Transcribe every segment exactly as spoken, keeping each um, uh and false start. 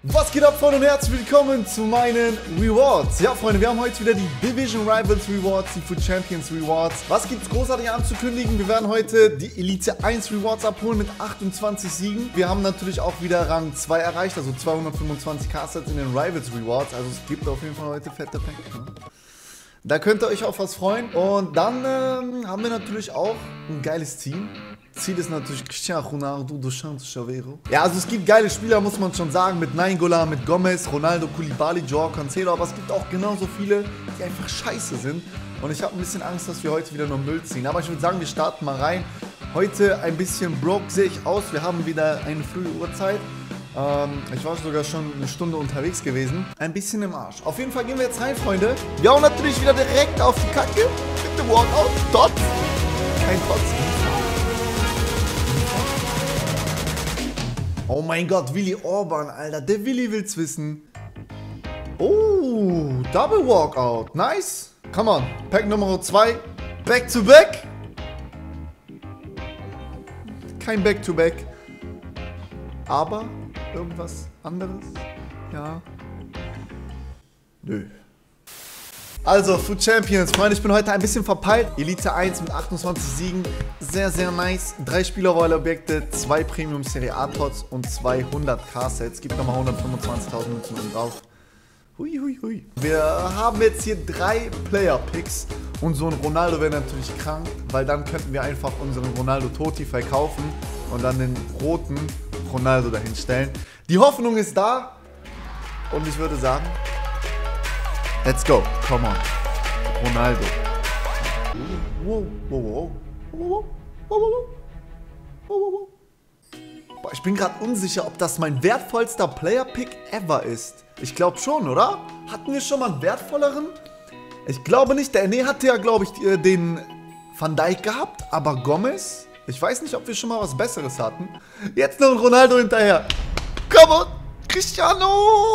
Was geht ab, Freunde, und herzlich willkommen zu meinen Rewards. Ja, Freunde, wir haben heute wieder die Division Rivals Rewards, die Foot Champions Rewards. Was gibt's großartig anzukündigen? Wir werden heute die Elite eins Rewards abholen mit achtundzwanzig Siegen. Wir haben natürlich auch wieder Rang zwei erreicht, also zweihundertfünfundzwanzig K-Sets in den Rivals Rewards. Also es gibt auf jeden Fall heute fette Packs. Ne? Da könnt ihr euch auf was freuen. Und dann ähm, haben wir natürlich auch ein geiles Team. Ziel ist natürlich Cristiano Ronaldo dos Santos Aveiro. Ja, also es gibt geile Spieler, muss man schon sagen, mit Nainggolan, mit Gomez, Ronaldo, Koulibaly, Joao Cancelo, aber es gibt auch genauso viele, die einfach scheiße sind. Und ich habe ein bisschen Angst, dass wir heute wieder nur Müll ziehen. Aber ich würde sagen, wir starten mal rein. Heute ein bisschen broke sehe ich aus. Wir haben wieder eine frühe Uhrzeit. Ähm, ich war sogar schon eine Stunde unterwegs gewesen. Ein bisschen im Arsch. Auf jeden Fall gehen wir jetzt rein, Freunde. Wir hauen natürlich wieder direkt auf die Kacke mit dem Walkout. Tots. Kein Tots. Oh mein Gott, Willi Orban, Alter. Der Willi will's wissen. Oh, Double Walkout. Nice. Come on. Pack Nummer zwei. Back to back. Kein Back to back. Aber irgendwas anderes? Ja. Nö. Also, Foot Champions, Freunde, ich bin heute ein bisschen verpeilt. Elite eins mit achtundzwanzig Siegen, sehr, sehr nice. Drei Spielerrolle-Objekte, zwei Premium Serie A Tots und zweihundert K-Sets. Gibt nochmal hundertfünfundzwanzigtausend Münzen oben drauf. Hui, hui, hui. Wir haben jetzt hier drei Player-Picks und so ein Ronaldo wäre natürlich krank, weil dann könnten wir einfach unseren Ronaldo Totti verkaufen und dann den roten Ronaldo dahin stellen. Die Hoffnung ist da und ich würde sagen, let's go, come on. Ronaldo. Wow, wow, wow. Wow, wow, wow. Wow, wow. Boah, ich bin gerade unsicher, ob das mein wertvollster Player-Pick ever ist. Ich glaube schon, oder? Hatten wir schon mal einen wertvolleren? Ich glaube nicht. Der Ene hatte ja, glaube ich, den Van Dijk gehabt, aber Gomez? Ich weiß nicht, ob wir schon mal was Besseres hatten. Jetzt noch ein Ronaldo hinterher. Come on, Cristiano!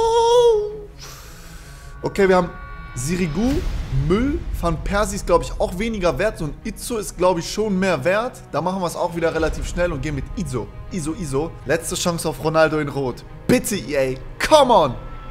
Okay, wir haben Sirigu, Müll, Van Persie ist, glaube ich, auch weniger wert. So ein Izzo ist, glaube ich, schon mehr wert. Da machen wir es auch wieder relativ schnell und gehen mit Izzo. Izzo, Izzo. Letzte Chance auf Ronaldo in Rot. Bitte, E A. Come on!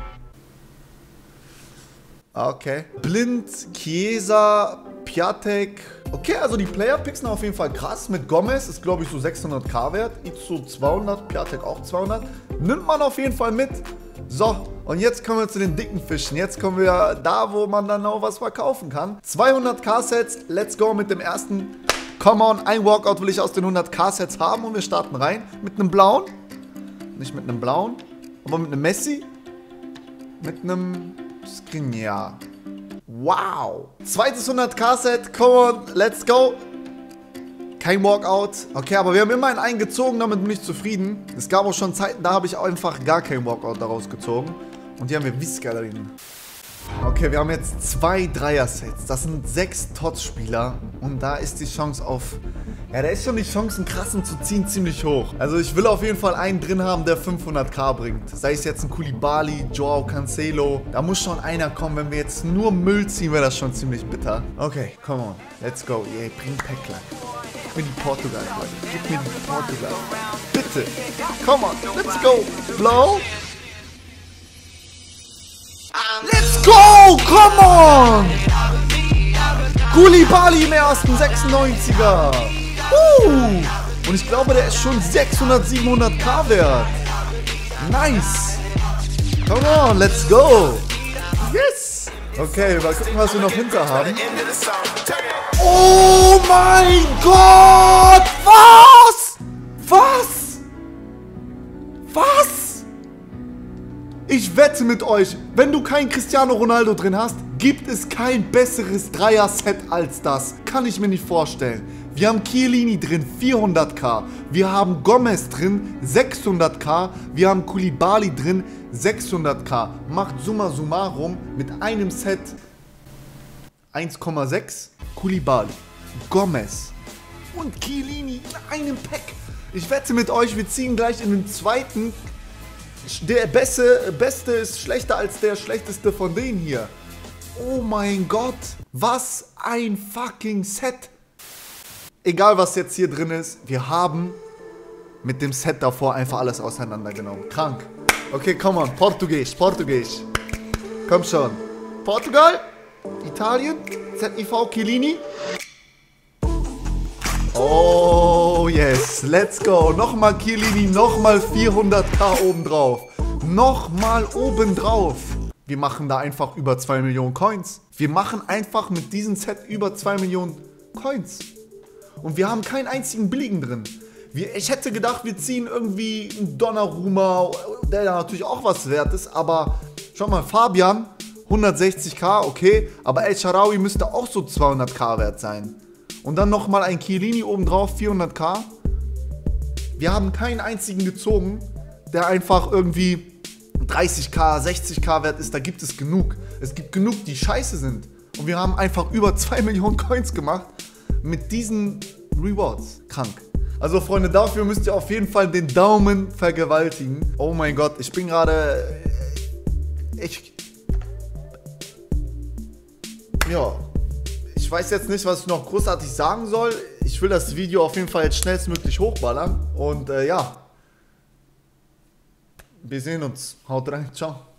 Okay. Blind, Chiesa, Piatek. Okay, also die Player-Picks sind auf jeden Fall krass. Mit Gomez ist, glaube ich, so sechshundert K wert. Izzo zweihundert, Piatek auch zweihundert. Nimmt man auf jeden Fall mit. So, und jetzt kommen wir zu den dicken Fischen. Jetzt kommen wir da, wo man dann auch was verkaufen kann. zweihundert K-Sets, let's go mit dem ersten. Come on, ein Walkout will ich aus den hundert K-Sets haben und wir starten rein. Mit einem blauen. Nicht mit einem blauen, aber mit einem Messi. Mit einem Skriniar. Wow. Zweites hundert K-Set, come on, let's go. Kein Walkout. Okay, aber wir haben immerhin einen gezogen, damit bin ich zufrieden. Es gab auch schon Zeiten, da habe ich einfach gar keinen Walkout daraus gezogen. Und hier haben wir Visca drin. Okay, wir haben jetzt zwei Dreier-Sets. Das sind sechs Tots-Spieler. Und da ist die Chance auf... Ja, da ist schon die Chance, einen krassen zu ziehen, ziemlich hoch. Also ich will auf jeden Fall einen drin haben, der fünfhundert K bringt. Sei es jetzt ein Koulibaly, Joao Cancelo. Da muss schon einer kommen. Wenn wir jetzt nur Müll ziehen, wäre das schon ziemlich bitter. Okay, come on. Let's go. Yeah, bring Päcklein. Gib mir die Portugal, Leute. Gib mir die Portugal. Bitte. Come on. Let's go. Blow. Let's go. Come on. Koulibaly im ersten sechsundneunziger. Uh. Und ich glaube, der ist schon sechshundert, siebenhundert K wert. Nice. Come on. Let's go. Yes. Okay, mal gucken, was wir noch hinter haben. Oh mein Gott! Was? Was? Was? Ich wette mit euch, wenn du keinen Cristiano Ronaldo drin hast, gibt es kein besseres Dreier-Set als das. Kann ich mir nicht vorstellen. Wir haben Chiellini drin, vierhundert K. Wir haben Gomez drin, sechshundert K. Wir haben Koulibaly drin, sechshundert K. Macht summa summarum mit einem Set eins Komma sechs. Koulibaly, Gomez und Chiellini in einem Pack. Ich wette mit euch, wir ziehen gleich in den zweiten. Der Beste, Beste ist schlechter als der Schlechteste von denen hier. Oh mein Gott, was ein fucking Set. Egal was jetzt hier drin ist, wir haben mit dem Set davor einfach alles auseinandergenommen. Krank. Okay, komm on. Portugiesisch, Portugiesisch. Komm schon. Portugal? Italien? Z I V Chiellini? Oh, yes. Let's go. Nochmal Chiellini, nochmal vierhunderttausend obendrauf. Nochmal obendrauf. Wir machen da einfach über zwei Millionen Coins. Wir machen einfach mit diesem Set über zwei Millionen Coins. Und wir haben keinen einzigen billigen drin. Wir, ich hätte gedacht, wir ziehen irgendwie einen Donnarumma, der da natürlich auch was wert ist. Aber schau mal, Fabian, hundertsechzigtausend, okay. Aber El Shaarawy müsste auch so zweihunderttausend wert sein. Und dann nochmal ein Chiellini obendrauf, vierhunderttausend. Wir haben keinen einzigen gezogen, der einfach irgendwie dreißigtausend, sechzigtausend wert ist. Da gibt es genug. Es gibt genug, die scheiße sind. Und wir haben einfach über zwei Millionen Coins gemacht mit diesen Rewards. Krank. Also Freunde, dafür müsst ihr auf jeden Fall den Daumen vergewaltigen. Oh mein Gott, ich bin gerade... Ich... Ja... Ich weiß jetzt nicht, was ich noch großartig sagen soll. Ich will das Video auf jeden Fall jetzt schnellstmöglich hochballern. Und äh, ja. Wir sehen uns. Haut rein. Ciao.